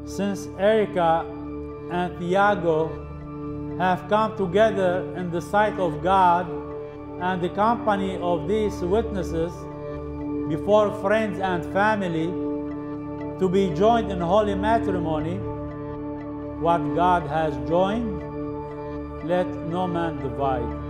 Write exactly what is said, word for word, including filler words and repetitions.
Since Erica and Thiago have come together in the sight of God and the company of these witnesses before friends and family to be joined in holy matrimony, what God has joined, let no man divide.